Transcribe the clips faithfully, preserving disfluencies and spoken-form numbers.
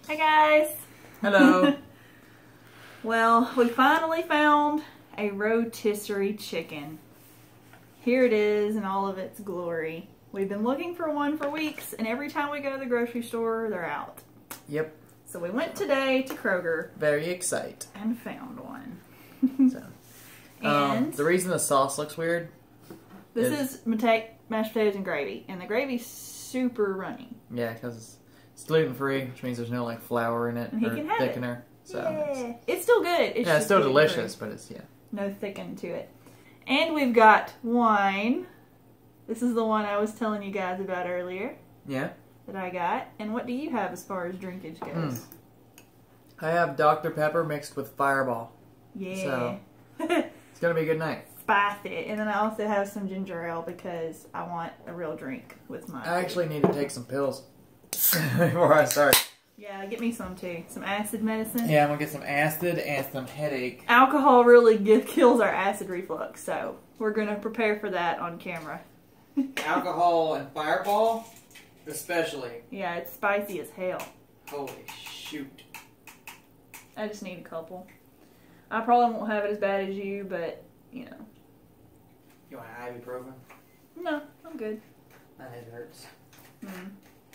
Hey guys! Hello! Well, we finally found a rotisserie chicken. Here it is in all of its glory. We've been looking for one for weeks, and every time we go to the grocery store, they're out. Yep. So we went today to Kroger. Very excited. And found one. so, and um, the reason the sauce looks weird. This is, is mate mashed potatoes and gravy, and the gravy's super runny. Yeah, because it's, it's gluten free, which means there's no like flour in it And he or can have thickener. It. So yeah. it's, it's still good. It's yeah, it's still delicious, free. but it's yeah. No thicken to it. And we've got wine. This is the one I was telling you guys about earlier. Yeah. That I got. And what do you have as far as drinkage goes? Mm. I have Doctor Pepper mixed with Fireball. Yeah. So it's gonna be a good night. Spicy. And then I also have some ginger ale because I want a real drink with my I actually need to take some pills before I start. Yeah, get me some too. Some acid medicine. Yeah, I'm gonna get some acid and some headache. Alcohol really get, kills our acid reflux, so we're gonna prepare for that on camera. Alcohol and Fireball, especially. Yeah, it's spicy as hell. Holy shoot. I just need a couple. I probably won't have it as bad as you, but, you know. You want ibuprofen? No, I'm good. My head hurts. Mm.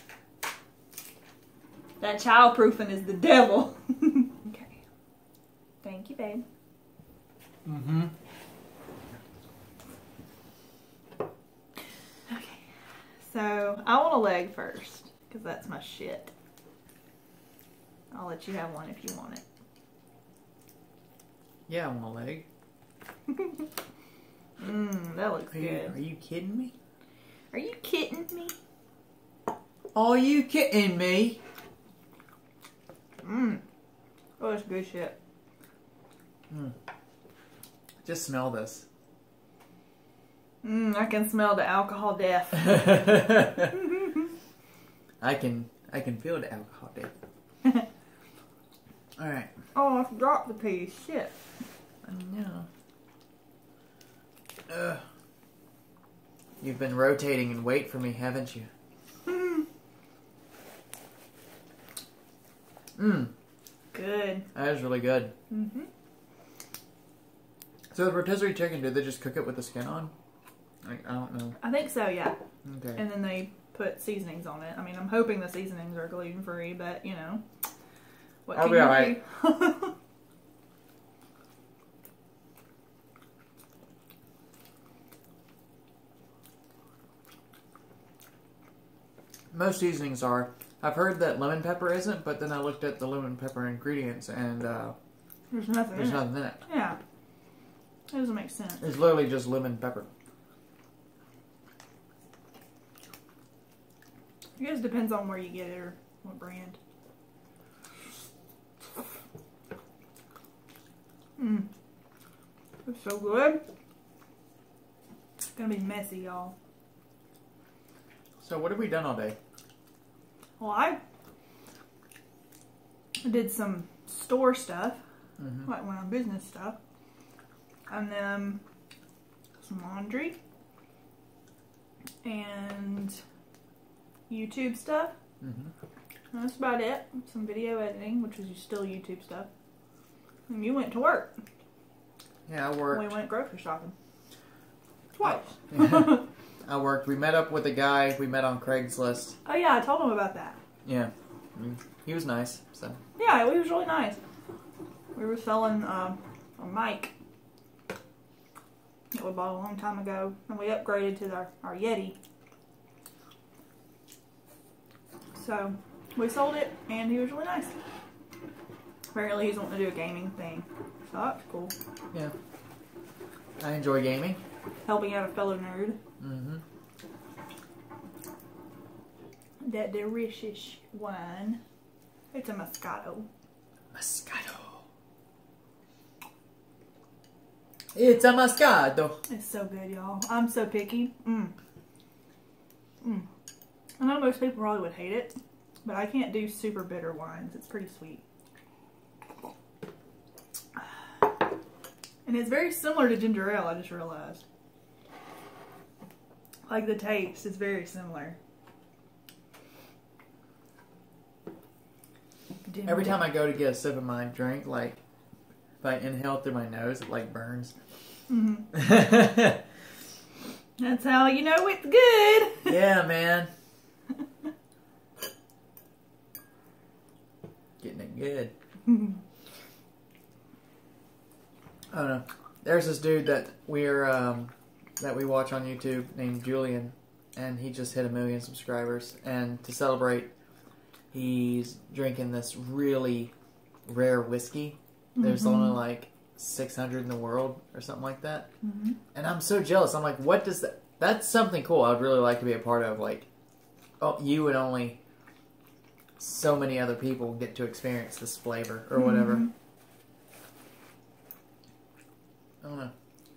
That childproofing is the devil. Okay. Thank you, babe. Mm-hmm. Okay. So, I want a leg first, because that's my shit. I'll let you have one if you want it. Yeah, I want a leg. Mmm, that looks Are you, good. are you kidding me? Are you kidding me? Are you kidding me? Mmm. Oh, that's good shit. Mm. Just smell this. Mmm, I can smell the alcohol death. I can I can feel the alcohol death. Alright. Oh, I dropped the piece. Shit. I know. Ugh. You've been rotating in weight for me, haven't you? Mmm. Mmm. Good. That is really good. Mm-hmm. So the rotisserie chicken, did they just cook it with the skin on? Like, I don't know. I think so, yeah. Okay. And then they put seasonings on it. I mean, I'm hoping the seasonings are gluten-free, but, you know. What I'll can be you alright. do? Most seasonings are. I've heard that lemon pepper isn't, but then I looked at the lemon pepper ingredients and uh, There's nothing there's in it. nothing in it. Yeah. That doesn't make sense. It's literally just lemon pepper. I guess it depends on where you get it or what brand. Mmm. It's so good. It's gonna be messy, y'all. So what have we done all day? Well, I did some store stuff, Mm-hmm. like when I'm business stuff, and then some laundry, and YouTube stuff. Mm-hmm. That's about it. Some video editing, which is still YouTube stuff. And you went to work. Yeah, I worked. We went grocery shopping. Twice. Yeah. I worked. We met up with a guy we met on Craigslist. Oh yeah, I told him about that. Yeah. I mean, he was nice, so. Yeah, he was really nice. We were selling um, a mic that we bought a long time ago, and we upgraded to our, our Yeti. So, we sold it, and he was really nice. Apparently he's wanting to do a gaming thing. So that's cool. Yeah. I enjoy gaming. Helping out a fellow nerd. Mm-hmm. That delicious wine. It's a Moscato. Moscato. It's a Moscato. It's so good, y'all. I'm so picky. Mmm. Mmm. I know most people probably would hate it, but I can't do super bitter wines. It's pretty sweet. And it's very similar to ginger ale, I just realized. Like the taste is very similar. dimmed Every time it. I go to get a sip of my drink, like, if I inhale through my nose, it, like, burns. Mm-hmm. That's how you know it's good. Yeah, man. Getting it good. I don't know. There's this dude that we're um, that we watch on YouTube named Julian, and he just hit a million subscribers. And to celebrate, he's drinking this really rare whiskey. There's Mm-hmm. only like six hundred in the world or something like that. Mm-hmm. And I'm so jealous. I'm like, what does that? That's something cool. I'd really like to be a part of. Like, oh, you and only so many other people get to experience this flavor or whatever. Mm-hmm. I don't know.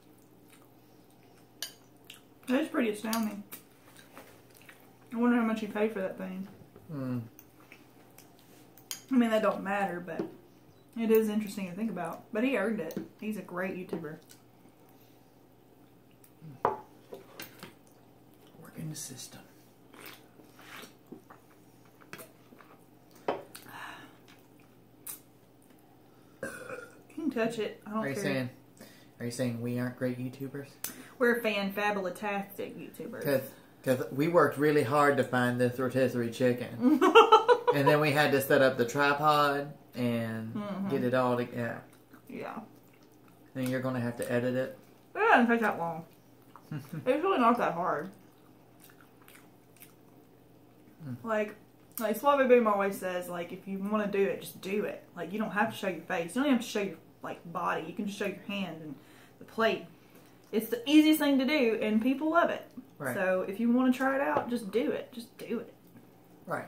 That's pretty astounding. I wonder how much you paid for that thing. Hmm. I mean, that don't matter, but it is interesting to think about. But he earned it. He's a great YouTuber. Working the system. You can touch it. I don't Are you care. saying? Are you saying we aren't great YouTubers? We're fan-fabulotastic YouTubers. Because because we worked really hard to find this rotisserie chicken, and then we had to set up the tripod and Mhm. get it all together. Yeah. And you're gonna have to edit it. It doesn't take that long. It's really not that hard. Like, like Suave Boom always says, like, if you want to do it, just do it. Like, you don't have to show your face. You don't even have to show your, like, body. You can just show your hand and the plate. It's the easiest thing to do, and people love it. Right. So, if you want to try it out, just do it. Just do it. Right.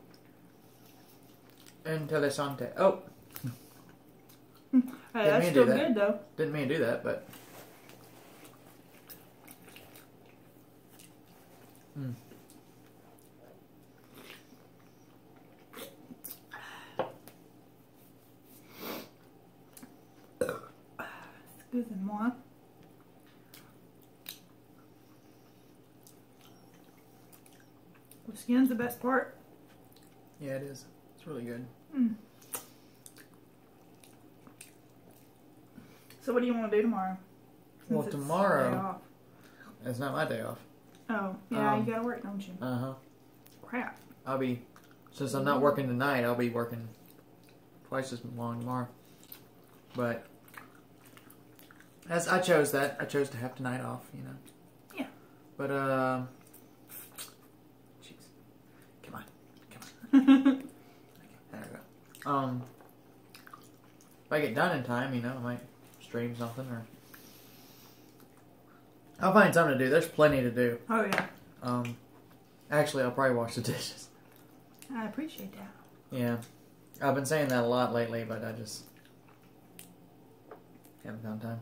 Interessante. Oh, Hey, Didn't that's mean to do still that. good, though. didn't mean to do that, but. Mm. Excusez-moi. The skin's the best part. Yeah, it is. It's really good. Mm. So what do you want to do tomorrow? Well, Since it's tomorrow- day off. It's not my day off. Oh, yeah, Um, you gotta work, don't you? Uh huh. Crap. I'll be, since I'm not working tonight, I'll be working twice as long tomorrow. But as I chose that, I chose to have tonight off. You know. Yeah. But uh, jeez, come on, come on. There we go. Um, if I get done in time, you know, I might stream something or I'll find something to do. There's plenty to do. Oh, yeah. Um, actually, I'll probably wash the dishes. I appreciate that. Yeah, I've been saying that a lot lately, but I just haven't found time.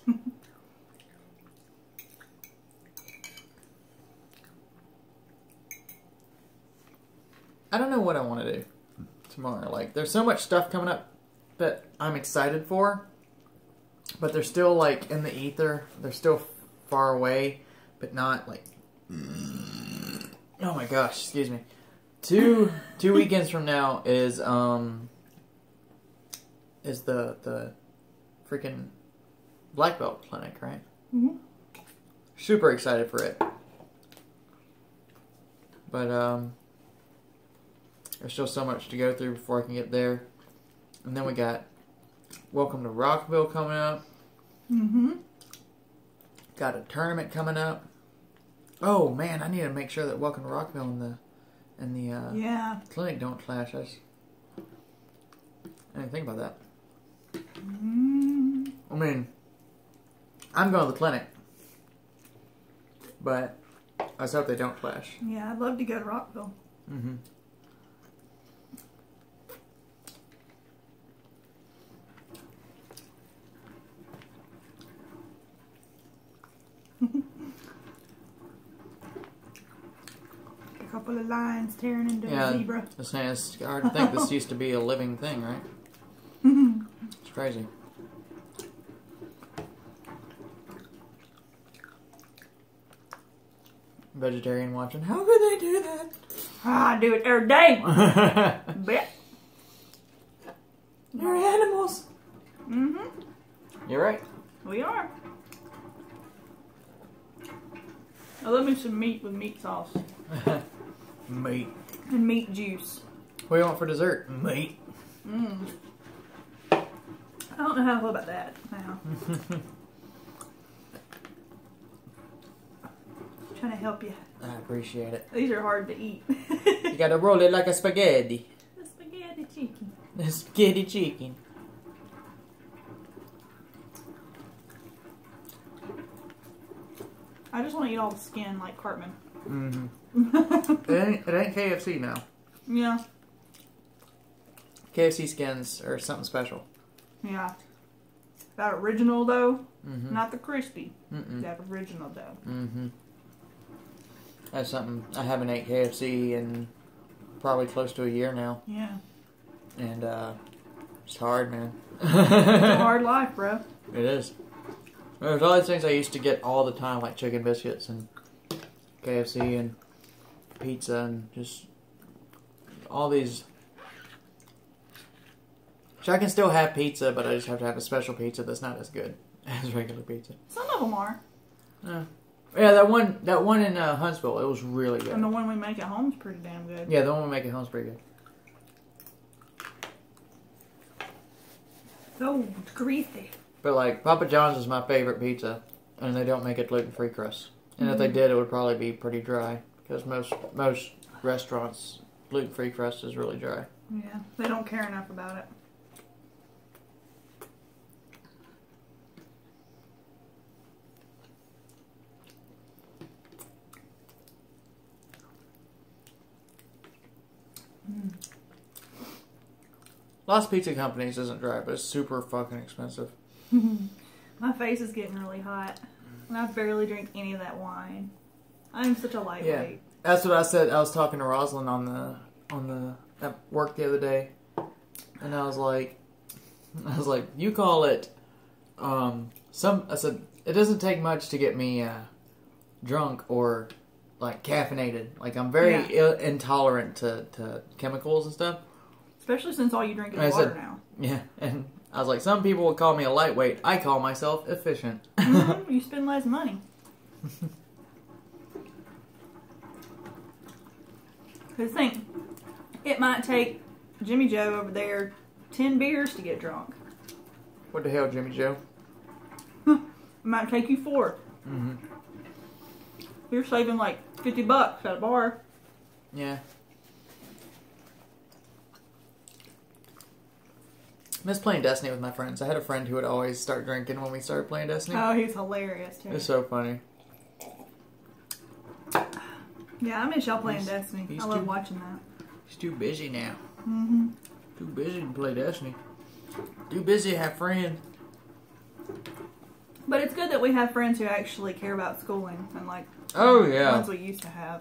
I don't know what I want to do tomorrow. Like, there's so much stuff coming up that I'm excited for, but they're still, like, in the ether. They're still far away, but not, like... Oh my gosh, excuse me. Two two weekends from now is, um... is the, the freaking Black Belt Clinic, right? Mm-hmm. Super excited for it. But, um... there's still so much to go through before I can get there. And then we got Welcome to Rockville coming up. Mm-hmm. Got a tournament coming up. Oh man, I need to make sure that Welcome to Rockville and the and the uh, Yeah. clinic don't clash. I, just, I didn't think about that. Mm. I mean, I'm going to the clinic, but I just hope they don't clash. Yeah, I'd love to go to Rockville. Mm-hmm. A couple of lions tearing into Yeah, a zebra. it's, it's hard to think this used to be a living thing, right? It's crazy. Vegetarian watching. How could they do that? Ah, I do it every day. Bet. You're animals. Mm-hmm. You're right. We are. I love me some meat with meat sauce. Meat. And meat juice. What do you want for dessert? Meat. Mm. I don't know how I feel about that now. Trying to help you. I appreciate it. These are hard to eat. You gotta roll it like a spaghetti. The spaghetti chicken. A spaghetti chicken. I just want to eat all the skin like Cartman. Mm-hmm. it, ain't, it ain't K F C now. Yeah. K F C skins are something special. Yeah. That original dough, Mm-hmm. not the crispy. Mm-mm. That original dough. Mm-hmm. That's something I haven't ate K F C in probably close to a year now. Yeah. And uh, it's hard, man. It's a hard life, bro. It is. There's all these things I used to get all the time, like chicken biscuits and K F C and pizza and just all these. Which I can still have pizza, but I just have to have a special pizza that's not as good as regular pizza. Some of them are. Yeah, yeah. That one, that one in uh, Huntsville, it was really good. And the one we make at home is pretty damn good. Yeah, the one we make at home is pretty good. Oh, it's greasy. But like Papa John's is my favorite pizza, and they don't make it gluten-free crust. And mm-hmm. if they did, it would probably be pretty dry because most most restaurants gluten-free crust is really dry. Yeah, they don't care enough about it. Mm. Lost Pizza Companies isn't dry, but it's super fucking expensive. My face is getting really hot, and I barely drink any of that wine. I'm such a lightweight. Yeah, that's what I said. I was talking to Rosalind on the on the at work the other day, and I was like, I was like, you call it um some. I said it doesn't take much to get me uh, drunk or like caffeinated. Like I'm very Yeah. Ill- intolerant to, to chemicals and stuff. Especially since all you drink is I water said, now. Yeah, and I was like, some people would call me a lightweight. I call myself efficient. Mm-hmm. You spend less money. Because think, it might take Jimmy Joe over there ten beers to get drunk. What the hell, Jimmy Joe? It might take you four. Mm-hmm. You're saving like fifty bucks at a bar. Yeah. I miss playing Destiny with my friends. I had a friend who would always start drinking when we started playing Destiny. Oh, he's hilarious too. It's so funny. Yeah, I miss y'all playing He's- Destiny. he's I love too- watching that. He's too busy now. Mm-hmm. Too busy to play Destiny. Too busy to have friends. But it's good that we have friends who actually care about schooling and like Oh, the yeah. ones we used to have.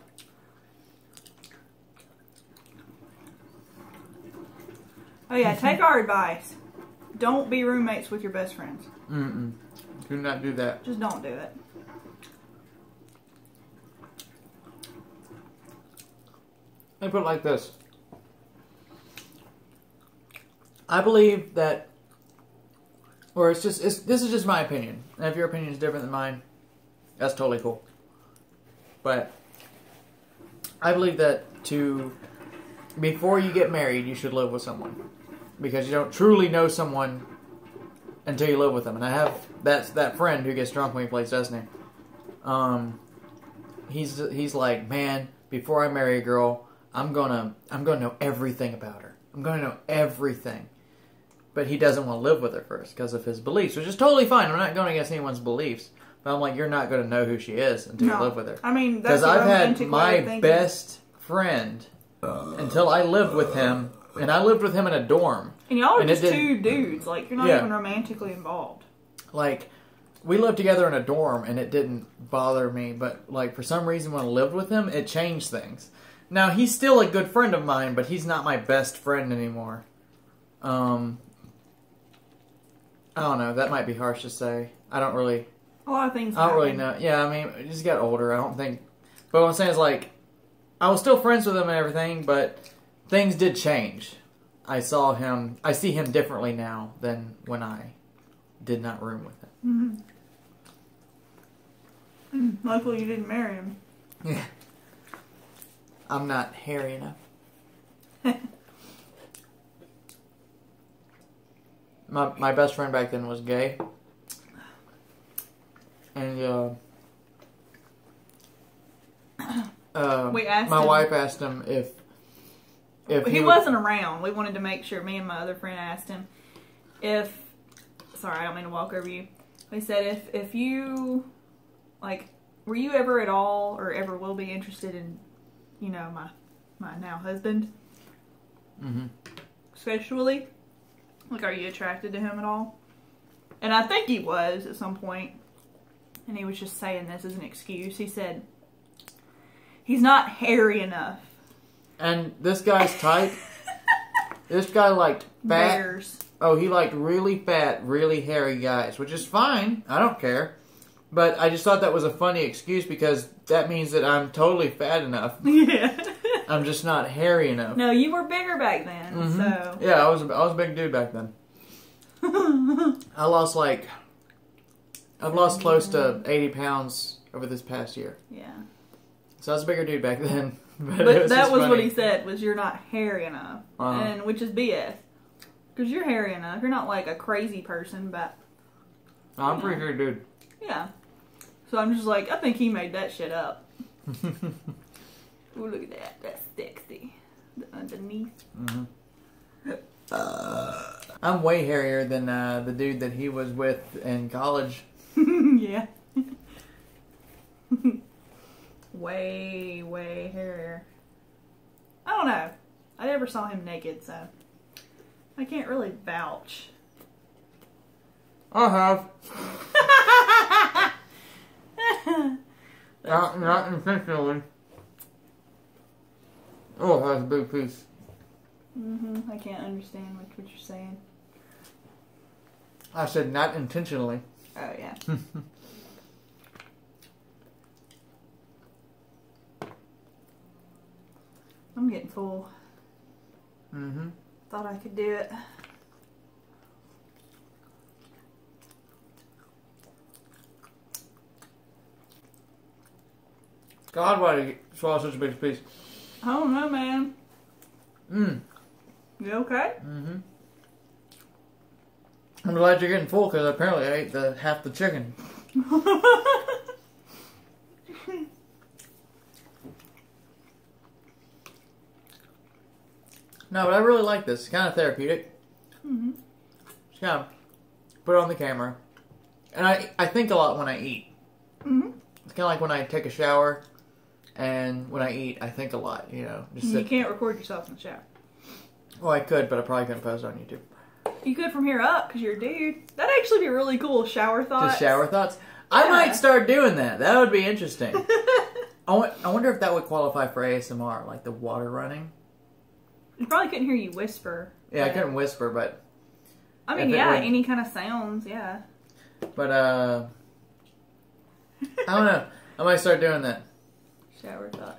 Oh yeah, take our advice. Don't be roommates with your best friends. Mm-mm. Do not do that. Just don't do it. Let me put it like this. I believe that, or it's just, it's, this is just my opinion. And if your opinion is different than mine, that's totally cool. But I believe that to, before you get married, you should live with someone. Because you don't truly know someone until you live with them. And I have, that's that friend who gets drunk when he plays Destiny. Um, he's, he's like, man, before I marry a girl, I'm gonna, I'm gonna know everything about her. I'm gonna know everything. But he doesn't want to live with her first because of his beliefs, which is totally fine. I'm not going against anyone's beliefs. But I'm like, you're not going to know who she is until No. you live with her. I mean, that's Because the I've had romantic way of my thinking. best friend until I lived with him. And I lived with him in a dorm. And y'all are and it just didn't- two dudes. Like, you're not Yeah. even romantically involved. Like, we lived together in a dorm, and it didn't bother me. But, like, for some reason, when I lived with him, it changed things. Now, he's still a good friend of mine, but he's not my best friend anymore. Um, I don't know. That might be harsh to say. I don't really... A lot of things I don't really happen. know. Yeah, I mean, I just got older. I don't think... But what I'm saying is, like, I was still friends with him and everything, but things did change. I saw him, I see him differently now than when I did not room with him. Mm-hmm. Mm, luckily you didn't marry him. Yeah. I'm not hairy enough. my my best friend back then was gay. And uh, uh, we asked my him, wife asked him if if he, he wasn't around. We wanted to make sure. Me and my other friend asked him if. Sorry, I don't mean to walk over you. We said if if you like, were you ever at all or ever will be interested in, you know, my my now husband, mm-hmm. sexually? Like, are you attracted to him at all? And I think he was at some point. And he was just saying this as an excuse. He said, he's not hairy enough. And this guy's type, this guy liked fat. Bears. Oh, he liked really fat, really hairy guys, which is fine. I don't care. But I just thought that was a funny excuse because that means that I'm totally fat enough. Yeah. I'm just not hairy enough. No, you were bigger back then, Mm-hmm. so. Yeah, I was, I was a big dude back then. I lost like... I've lost close to eighty pounds over this past year. Yeah. So I was a bigger dude back then. But, But was that was funny. what he said, was you're not hairy enough. Uh-huh. And which is B S. Because you're hairy enough. You're not like a crazy person, but... I'm a pretty good dude. Yeah. So I'm just like, I think he made that shit up. Ooh, look at that. That's sexy. The underneath. Mm-hmm. uh, I'm way hairier than uh, the dude that he was with in college. Yeah. way, way hairier. I don't know. I never saw him naked, so I can't really vouch. I have. not, not intentionally. Oh, that's a big piece. Mm-hmm. I can't understand what, what you're saying. I said not intentionally. Oh, yeah. I'm getting full. Mm-hmm. Thought I could do it. God, why did you swallow such a big piece? I don't know, man. Mmm. You okay? Mm-hmm. I'm glad you're getting full because apparently I ate the half the chicken. No, but I really like this. It's kind of therapeutic. Mm-hmm. Just kind of put it on the camera. And I I think a lot when I eat. Mm-hmm. It's kind of like when I take a shower and when I eat, I think a lot, you know. Just You sit. can't record yourself in the shower. Well, I could, but I probably couldn't post it on YouTube. You could from here up because you're a dude. That'd actually be really cool. Shower thoughts. Just shower thoughts? I Yeah. might start doing that. That would be interesting. I, w- I wonder if that would qualify for A S M R, like the water running. You probably couldn't hear you whisper. Yeah, I but- couldn't whisper, but... I mean, if it yeah, would- any kind of sounds, yeah. But, uh... I don't know. I might start doing that. Shower thoughts.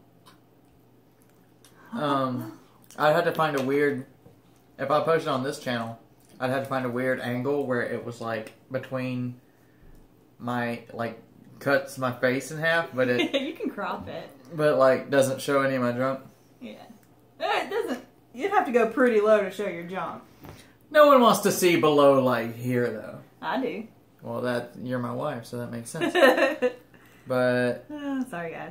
Um, I'd have to find a weird... If I posted on this channel, I'd have to find a weird angle where it was, like, between my, like, cuts my face in half, but it... You can crop it. but, like, doesn't show any of my junk. Yeah. Eh, It doesn't... You'd have to go pretty low to show your junk. No one wants to see below, like, here, though. I do. Well, that you're my wife, so that makes sense. But... Oh, sorry, guys.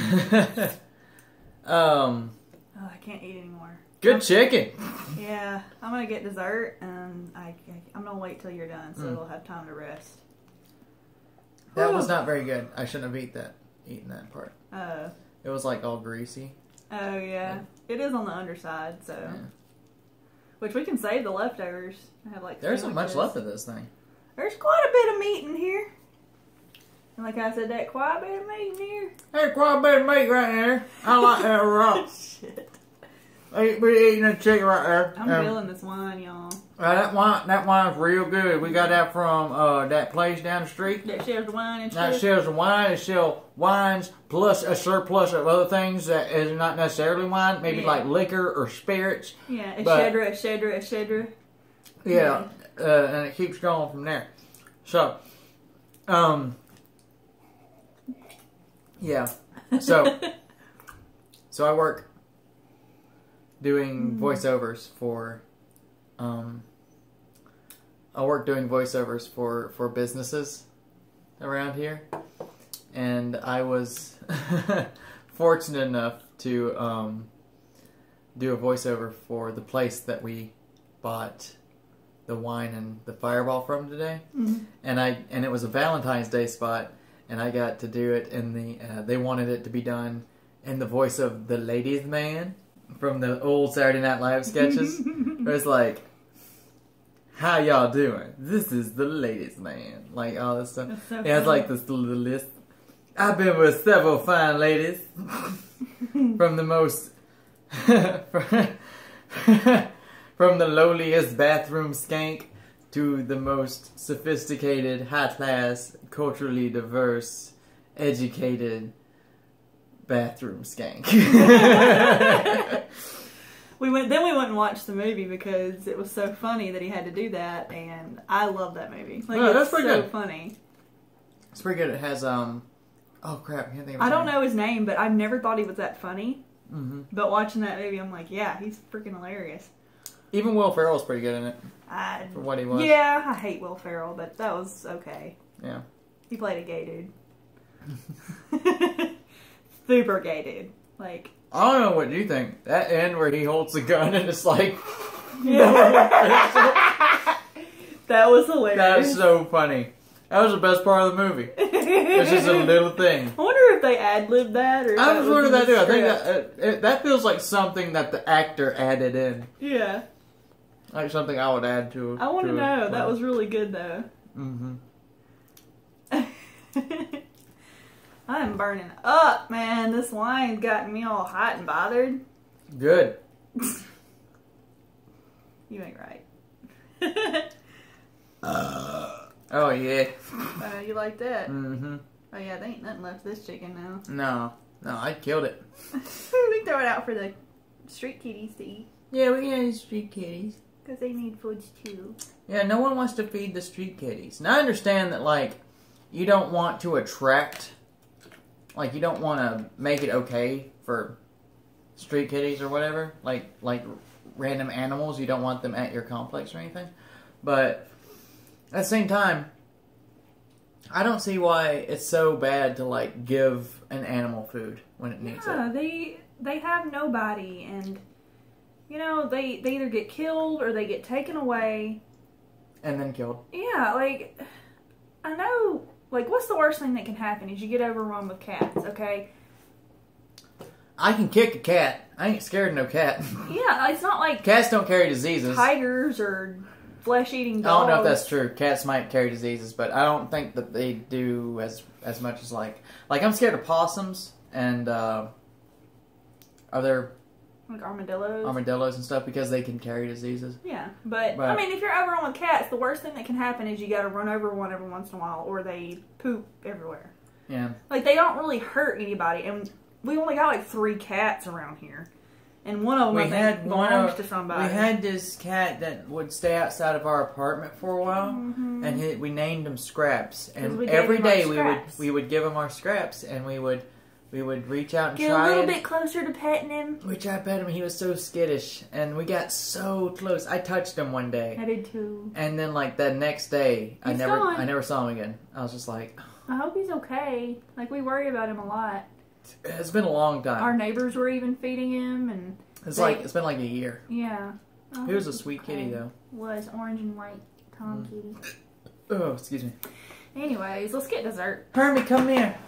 um... Oh, I can't eat anymore. Good chicken! Yeah, I'm gonna get dessert, and I, I'm gonna wait till you're done, so Mm. we'll have time to rest. That was Whew. not very good. I shouldn't have eaten that, eaten that part. Oh. It was, like, all greasy. Oh, yeah. It is on the underside, so... Yeah. Which we can save the leftovers. I have, like, There isn't much sandwiches. left of this thing. There's quite a bit of meat in here. And like I said, that quite a bit of meat in here. Hey, quite a bit of meat right there. I like that raw. Shit. We're eating a chicken right there. I'm um, feeling this wine, y'all. Uh, that wine, that wine's real good. We got that from uh, that place down the street. That sells the wine and That stuff. sells the wine. It sells wines plus a surplus of other things that is not necessarily wine. Maybe Yeah. like liquor or spirits. Yeah, et But- cetera, et cetera, et cetera. Yeah, uh, and it keeps going from there. So, um, yeah. So, so I work doing voiceovers for, um, I work doing voiceovers for, for businesses around here. And I was fortunate enough to, um, do a voiceover for the place that we bought the wine and the Fireball from today. Mm-hmm. And I, and it was a Valentine's Day spot. And I got to do it in the, uh, they wanted it to be done in the voice of the ladies man from the old Saturday Night Live sketches. It was like, how y'all doing? This is the ladies man. Like all this stuff. That's so Yeah, it's like this little list. I've been with several fine ladies from the most, from the lowliest bathroom skank to the most sophisticated, high-class, culturally diverse, educated bathroom skank. We went. Then we went and watched the movie because it was so funny that he had to do that, and I love that movie. Like, Yeah, it's that's pretty so good. funny. It's pretty good. It has, um... Oh, crap. I can't think of his I don't name. know his name, but I've never thought he was that funny. Mm-hmm. But watching that movie, I'm like, yeah, he's freaking hilarious. Even Will Ferrell's pretty good in it, I, for what he was. yeah, I hate Will Ferrell, but that was okay. Yeah. He played a gay dude. Super gay dude. Like, I don't know what you think. That end where he holds the gun and it's like... that was hilarious. That was so funny. That was the best part of the movie. It's just a little thing. I wonder if they ad-libbed that, or if I that was was wondering in that the too. I think script. that uh, it, that feels like something that the actor added in, Yeah. like something I would add to. I want to to know. a- That was really good, though. Mm-hmm. I'm burning up, man. This wine's gotten me all hot and bothered. Good. You ain't right. Uh, oh yeah. Uh, you like that? Mm-hmm. Oh yeah, there ain't nothing left of this chicken now. No, no, I killed it. We throw it out for the street kitties to eat. Yeah, we got these street kitties. Because they need foods too. Yeah, no one wants to feed the street kitties. And I understand that, like, you don't want to attract, like, you don't want to make it okay for street kitties or whatever, like, like random animals. You don't want them at your complex or anything. But at the same time, I don't see why it's so bad to, like, give an animal food when it needs Yeah, it. they they have nobody, and you know they they either get killed or they get taken away. And then killed. Yeah, like I know. Like, what's the worst thing that can happen is you get overrun with cats. Okay. I can kick a cat. I ain't scared of no cat. Yeah, it's not like Cats don't carry diseases. tigers or flesh-eating I dogs. don't know if that's true. Cats might carry diseases, but I don't think that they do as as much as like like I'm scared of possums and uh, other Like armadillos. armadillos and stuff because they can carry diseases. Yeah, but, But- I mean, if you're overrun with cats, the worst thing that can happen is you got to run over one every once in a while, or they poop everywhere. Yeah. Like, they don't really hurt anybody, and we only got like three cats around here, and one of them We I think had one belongs of- to somebody. We had this cat that would stay outside of our apartment for a while, Mhm. and he, we named him Scraps. 'Cause And we gave every him our day we would scraps. we would give him our scraps, and we would we would reach out and Get a try little and bit closer to petting him. we tried to pet him. He was so skittish, and we got so close. I touched him one day. I did too. And then, like, the next day, I He's never, gone. I never saw him again. I was just like, I hope he's okay. Like, we worry about him a lot. it's been a long time. Our neighbors were even feeding him, and it's they- like it's been like a year. yeah. I He was hope a he's sweet okay. kitty, though. Was orange and white Tom Mm. kitty. Oh, excuse me. Anyways, let's get dessert. Hermie, come here.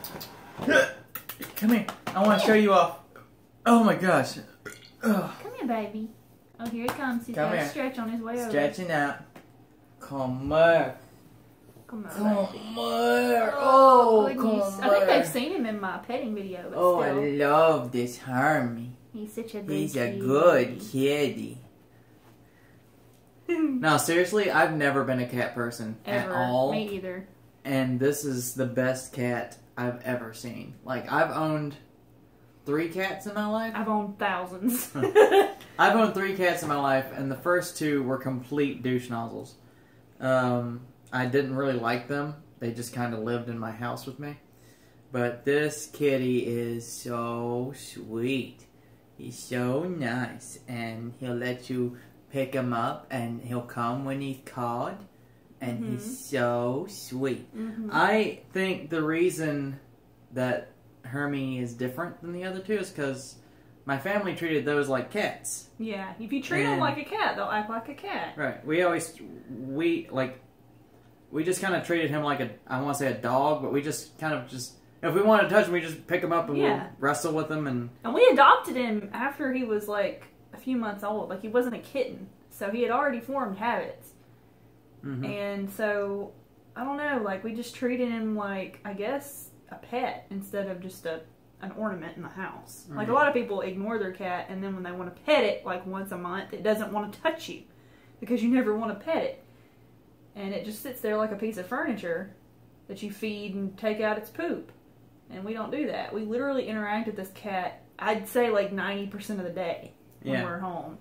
Come here. I want to show you off. Oh my gosh. Ugh. Come here, baby. Oh, here he comes. He's Come got here. a stretch on his way over. Stretching out. Come here. Come on, Come baby. here. Oh, goodness. come I think they've here. seen him in my petting video, but Oh, I still. love this Hermie. He's such a good He's a kitty. good kitty. No, seriously, I've never been a cat person Ever. at all. Me either. And this is the best cat I've ever seen. Like, I've owned three cats in my life. I've owned thousands. I've owned three cats in my life, and the first two were complete douche nozzles. Um, I didn't really like them. They just kind of lived in my house with me. But this kitty is so sweet. He's so nice, and he'll let you pick him up, and he'll come when he's called, and mm-hmm. he's so sweet. Mm-hmm. I think the reason that Hermie is different than the other two is because my family treated those like cats. Yeah, if you treat and, them like a cat, they'll act like a cat. Right. We always, we, like, we just kind of treated him like a, I want to say a dog, but we just kind of just, if we wanted to touch him, we just pick him up and yeah. we'll wrestle with him. And and we adopted him after he was like a few months old. Like, he wasn't a kitten, so he had already formed habits. Mm-hmm. And so, I don't know, like, we just treated him like, I guess, a pet instead of just a an ornament in the house. Mm-hmm. Like, a lot of people ignore their cat, and then when they want to pet it, like, once a month, it doesn't want to touch you because you never want to pet it. And it just sits there like a piece of furniture that you feed and take out its poop. And we don't do that. We literally interact with this cat, I'd say, like, ninety percent of the day when yeah. we're home.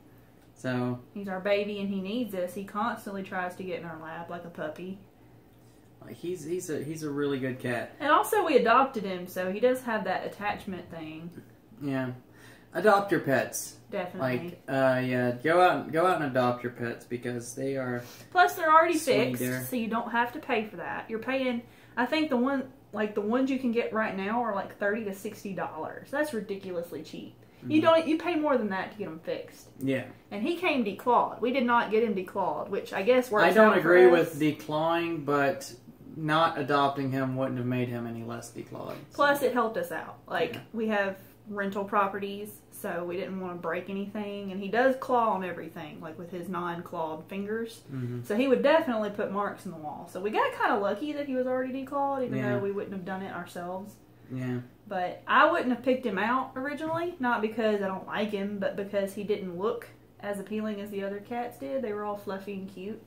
So he's our baby and he needs us. He constantly tries to get in our lap like a puppy. Like, he's he's a he's a really good cat. And also we adopted him, so he does have that attachment thing. Yeah. Adopt your pets. Definitely. Like, uh, yeah, go out, go out and adopt your pets because they are. Plus, they're already fixed, there. so you don't have to pay for that. You're paying. I think the one, like the ones you can get right now, are like thirty to sixty dollars. That's ridiculously cheap. Mm-hmm. You don't. You pay more than that to get them fixed. Yeah. And he came declawed. We did not get him declawed, which I guess works. I don't out agree for with declawing, but not adopting him wouldn't have made him any less declawed. So. Plus, it helped us out. Like yeah. we have rental properties, so we didn't want to break anything. And he does claw on everything, like with his non-clawed fingers. Mm-hmm. So he would definitely put marks in the wall. So we got kind of lucky that he was already declawed, even yeah. though we wouldn't have done it ourselves. Yeah. But I wouldn't have picked him out originally, not because I don't like him, but because he didn't look as appealing as the other cats did. They were all fluffy and cute.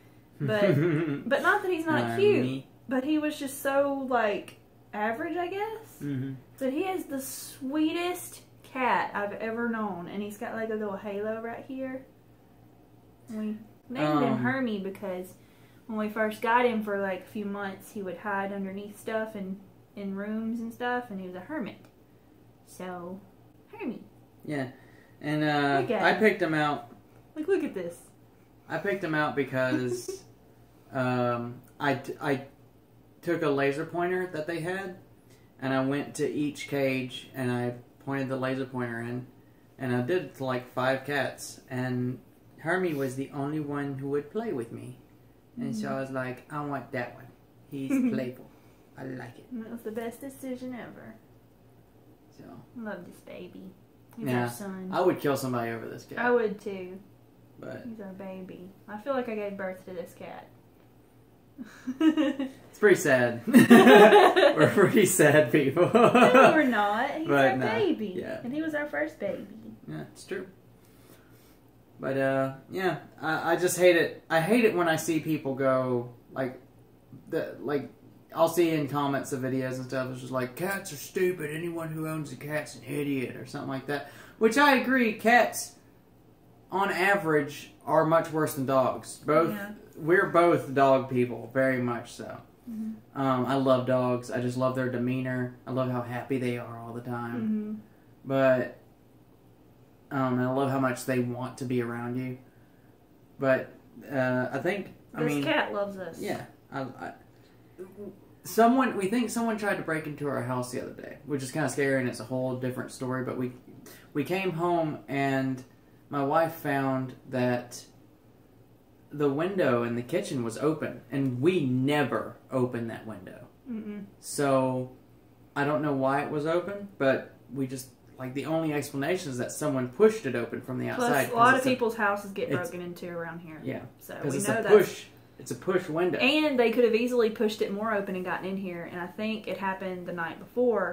But but not that he's not uh, cute, me. But he was just so, like, average, I guess. Mm-hmm. But he is the sweetest cat I've ever known, and he's got, like, a little halo right here. We named um, him Hermie because when we first got him for, like, a few months, he would hide underneath stuff and in rooms and stuff, and he was a hermit. So, Hermie. Yeah. And uh, I picked him out. Like, look at this. I picked him out because um, I, t I took a laser pointer that they had, and I went to each cage, and I pointed the laser pointer in, and I did it to like five cats, and Hermie was the only one who would play with me. And mm-hmm. so I was like, I want that one. He's playful. I like it. That was the best decision ever. So love this baby. He's yeah, our son. I would kill somebody over this cat. I would too. But he's our baby. I feel like I gave birth to this cat. It's pretty sad. We're pretty sad people. No, we're not. He's but our no, baby. Yeah. And he was our first baby. Yeah, it's true. But, uh, yeah, I, I just hate it. I hate it when I see people go, like, the, like, I'll see in comments of videos and stuff, it's just like, cats are stupid, anyone who owns a cat's an idiot, or something like that. Which I agree, cats, on average, are much worse than dogs. Both, yeah. We're both dog people, very much so. Mm-hmm. um, I love dogs, I just love their demeanor, I love how happy they are all the time. Mm-hmm. But, um, and I love how much they want to be around you. But, uh, I think, I this mean... This cat loves us. Yeah, I... I Someone, we think someone tried to break into our house the other day, which is kind of scary, and it's a whole different story. But we, we came home, and my wife found that the window in the kitchen was open, and we never opened that window. Mm-mm. So, I don't know why it was open, but we just, like, the only explanation is that someone pushed it open from the outside. Plus, a lot of people's a, houses get broken into around here. Yeah. So, we it's know a that. push. It's a push window. And they could have easily pushed it more open and gotten in here. And I think it happened the night before.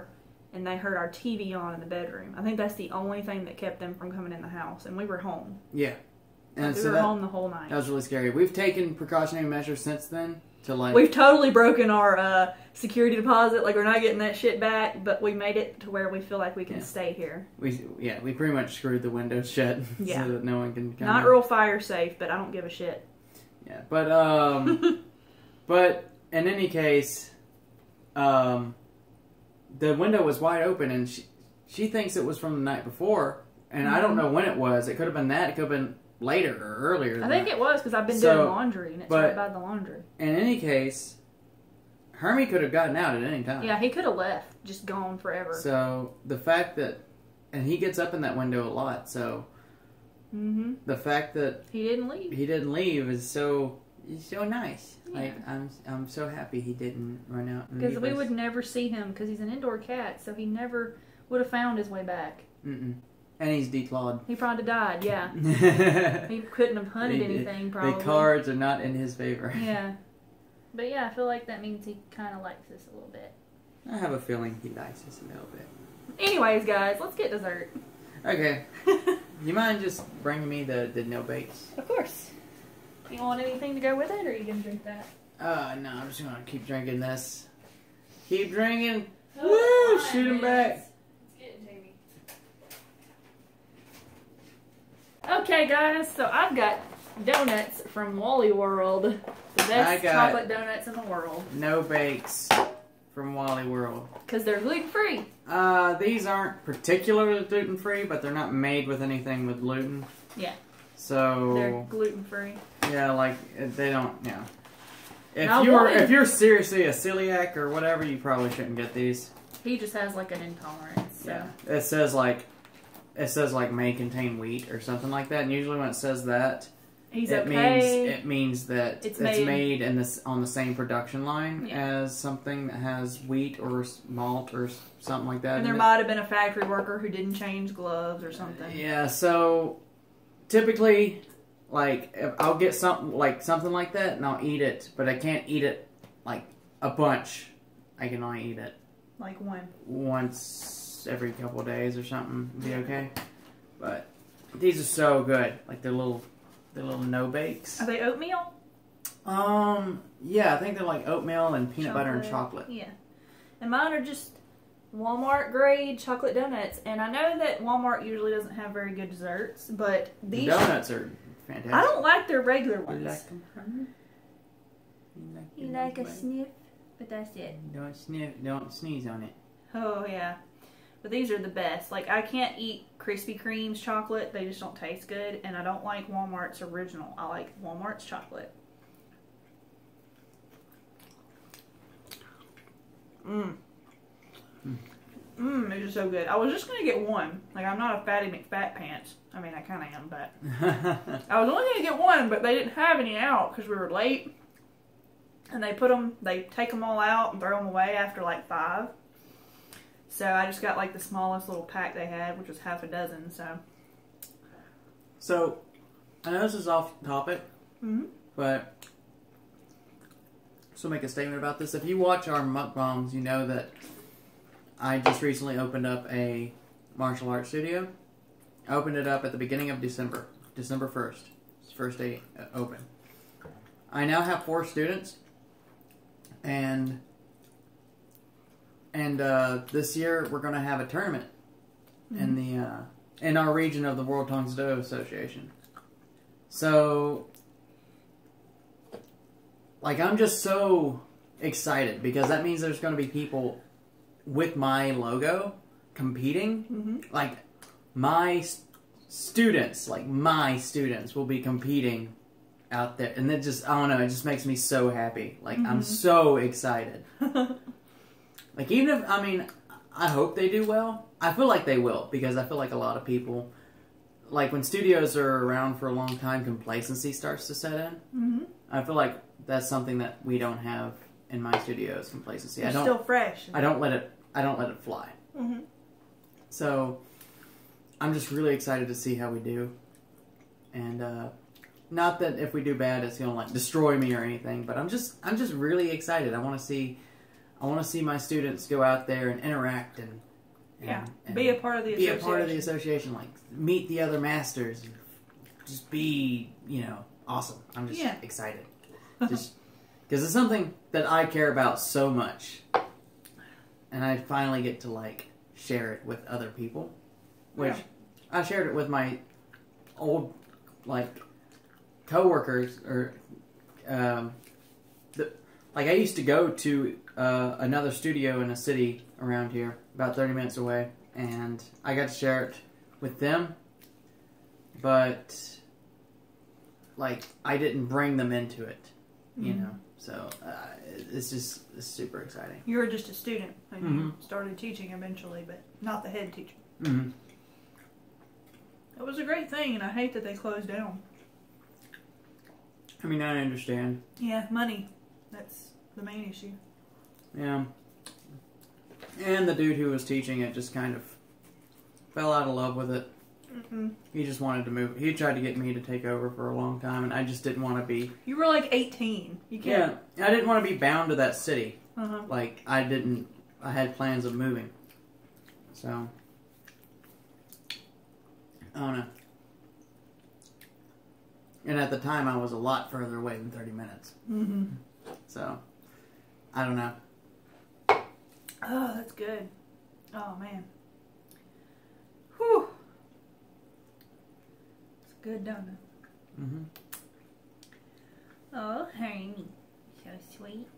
and they heard our T V on in the bedroom. I think that's the only thing that kept them from coming in the house, and we were home. Yeah. And like, we so were that, home the whole night. That was really scary. We've taken precautionary measures since then to like... We've totally broken our uh, security deposit. Like, we're not getting that shit back, but we made it to where we feel like we can yeah. stay here. We Yeah, we pretty much screwed the windows shut yeah. so that no one can come Not in. real fire safe, but I don't give a shit. Yeah, but, um... but, in any case, um... the window was wide open, and she, she thinks it was from the night before, and mm-hmm. I don't know when it was. It could have been that. It could have been later or earlier. I think that. it was because I've been so, doing laundry, and it's right by the laundry. In any case, Hermie could have gotten out at any time. Yeah, he could have left, just gone forever. So the fact that, and he gets up in that window a lot, so mm-hmm. the fact that he didn't leave, he didn't leave is so is so nice. Yeah. Like I'm, I'm so happy he didn't run out. Because we would never see him because he's an indoor cat, so he never would have found his way back. Mm-mm. And he's declawed. He probably died, yeah. He couldn't have hunted the, anything, probably. The cards are not in his favor. Yeah. But yeah, I feel like that means he kind of likes us a little bit. I have a feeling he likes us a little bit. Anyways, guys, let's get dessert. Okay. You mind just bringing me the, the no bakes? Of course. You want anything to go with it, or are you going to drink that? Uh, no, I'm just going to keep drinking this. Keep drinking. Oh, Woo! Shoot him back. Okay, guys, so I've got donuts from Wally World. The best chocolate donuts in the world. No bakes from Wally World. Because they're gluten-free. Uh, these aren't particularly gluten-free, but they're not made with anything with gluten. Yeah. So... they're gluten-free. Yeah, like, they don't, yeah. If Now, you're, Wally, if you're seriously a celiac or whatever, you probably shouldn't get these. He just has, like, an intolerance, so... Yeah. It says, like... It says, like, may contain wheat or something like that. And usually when it says that, He's it okay. means it means that it's, it's made, made in this on the same production line yeah. as something that has wheat or malt or something like that. And there in might it. have been a factory worker who didn't change gloves or something. Yeah, so typically, like, if I'll get something like something like that and I'll eat it, but I can't eat it like a bunch. I can only eat it like when once every couple of days or something. Be okay. But these are so good. Like they're little, they're little no bakes. Are they oatmeal? Um, yeah, I think they're like oatmeal and peanut chocolate. butter and chocolate. Yeah, and mine are just Walmart grade chocolate donuts. And I know that Walmart usually doesn't have very good desserts, but these the donuts are fantastic. I don't like their regular ones. You like them? You like, you like a sniff, but that's it. Don't sniff. Don't sneeze on it. Oh yeah. But these are the best. Like, I can't eat Krispy Kreme's chocolate. They just don't taste good. And I don't like Walmart's original. I like Walmart's chocolate. Mmm. Mmm, these are so good. I was just going to get one. Like, I'm not a fatty McFat pants. I mean, I kind of am, but... I was only going to get one, but they didn't have any out because we were late. And they put them, they take them all out and throw them away after, like, five. So I just got like the smallest little pack they had, which was half a dozen, so. So, I know this is off topic, mm-hmm. but just to make a statement about this. If you watch our mukbangs, you know that I just recently opened up a martial arts studio. I opened it up at the beginning of December, December first. It's the first day open. I now have four students, and... And uh, this year we're going to have a tournament mm-hmm. in the uh, in our region of the World Tongs Do Association. So, like, I'm just so excited because that means there's going to be people with my logo competing. Mm-hmm. Like, my st students, like my students, will be competing out there, and it just I don't know, it just makes me so happy. Like, mm-hmm. I'm so excited. Like, even if, I mean, I hope they do well. I feel like they will, because I feel like a lot of people, like, when studios are around for a long time, complacency starts to set in. Mm-hmm. I feel like that's something that we don't have in my studios, complacency. You're I don't, still fresh. I don't let it, I don't let it fly. Mm-hmm. So, I'm just really excited to see how we do. And, uh, not that if we do bad, it's going to, like, destroy me or anything, but I'm just, I'm just really excited. I want to see... I want to see my students go out there and interact and And, yeah, and be a part of the be association. a part of the association. Like meet the other masters. Just be, you know, awesome. I'm just yeah. excited. Just because it's something that I care about so much, and I finally get to like share it with other people. Which Yeah. I shared it with my old like coworkers or um, the, like I used to go to uh, another studio in a city around here, about thirty minutes away, and I got to share it with them, but like I didn't bring them into it, you mm-hmm. know. So uh, it's just it's super exciting. You were just a student and mm-hmm. you started teaching eventually, but not the head teacher. Mm-hmm. It was a great thing, and I hate that they closed down. I mean, I understand. Yeah, money. That's the main issue. Yeah. And the dude who was teaching it just kind of fell out of love with it. Mm-mm. He just wanted to move. He tried to get me to take over for a long time, and I just didn't want to be... You were like eighteen. You can't... Yeah, I didn't want to be bound to that city. Uh-huh. Like, I didn't... I had plans of moving. So... I don't know. And at the time, I was a lot further away than thirty minutes. Mm-hmm. So, I don't know. Oh, that's good. Oh, man. Whew. It's good, don't it? Mm-hmm. Oh, honey. So sweet.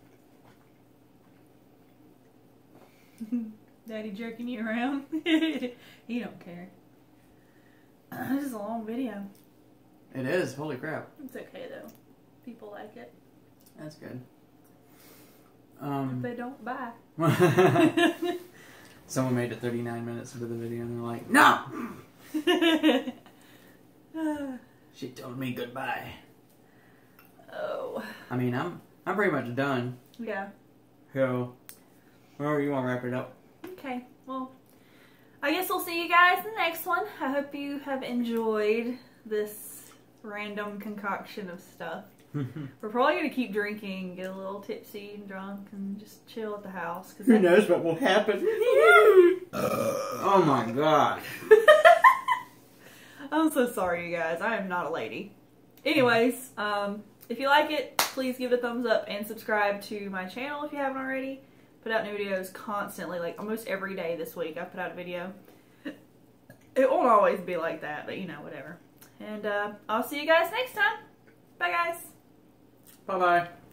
Daddy jerking you around? He don't care. This is a long video. It is. Holy crap. It's okay, though. People like it. That's good. Um, if they don't, bye. Someone made it thirty-nine minutes into the video and they're like, no! She told me goodbye. Oh. I mean, I'm I'm pretty much done. Yeah. So, wherever you want to wrap it up. Okay. Well, I guess we'll see you guys in the next one. I hope you have enjoyed this random concoction of stuff. We're probably going to keep drinking, get a little tipsy and drunk, and just chill at the house. Cause Who knows what will happen? Oh my god. I'm so sorry, you guys. I am not a lady. Anyways, um, if you like it, please give it a thumbs up and subscribe to my channel if you haven't already. Put out new videos constantly, like almost every day this week I put out a video. It won't always be like that, but you know, whatever. And uh, I'll see you guys next time. Bye, guys. Bye-bye.